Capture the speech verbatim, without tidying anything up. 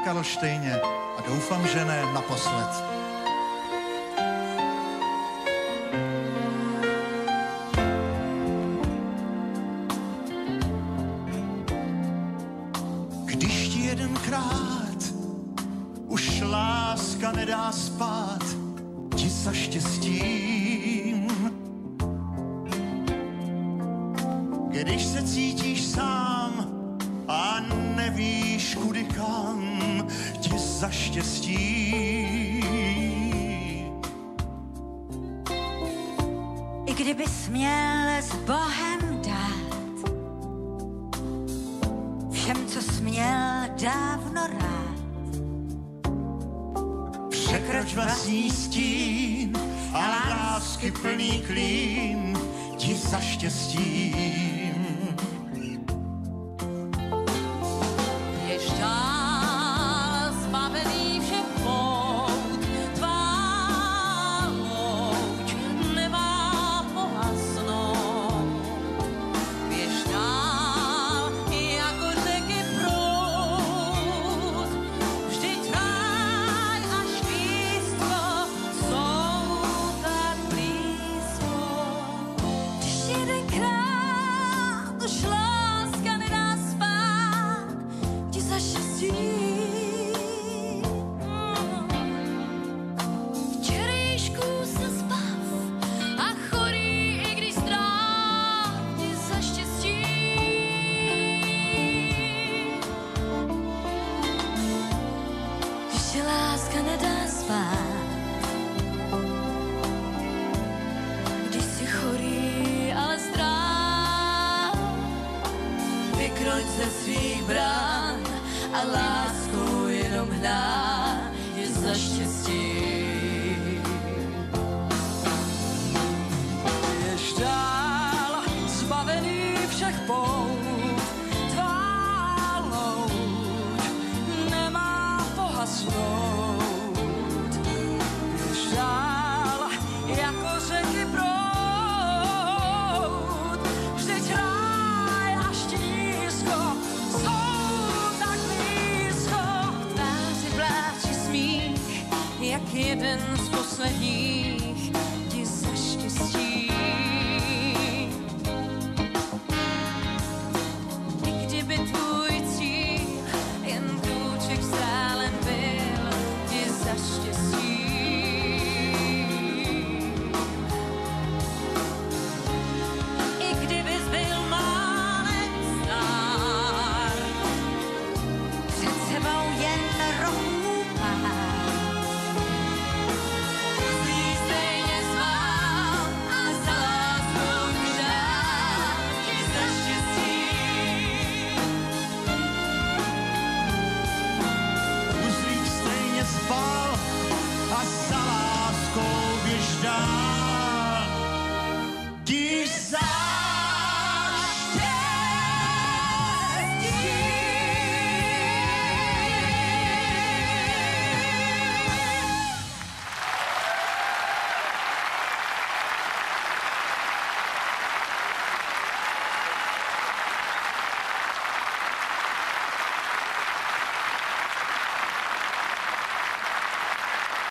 Karlštejně a doufám, že ne naposled. Když ti jedenkrát už láska nedá spát, ti za štěstím. Když se cítíš sám a nevíš kudy kam, ti za štěstí. I kdybys měl s Bohem dát všem, co jsi měl dávno rád, Překroč vlastní stín a lásky plný klín, ti za štěstím. Jež dál zbavený všech pout, tvá louč nemá pohasnout. Běž dál jako řeky proud, vždyť ráj a štěstí jsou tak blízko. když jedenkrát už láska nedá spát, ti za štěstí. Včerejšku se zbav a chorý, i když zdrav, ti za štěstí. Když ti láska nedá spát, když jsi chorý, ale zdrav, vykroč ze svých brán a lásku jenom hná, je za štěstí. Běž dál, zbavený všech pout, tvá louč nemá pohasnout. Běž dál, jako řeky proud, vždyť ráj a štířko jsou tak blízko. Tváři pláč i smích, Jak jeden z posledních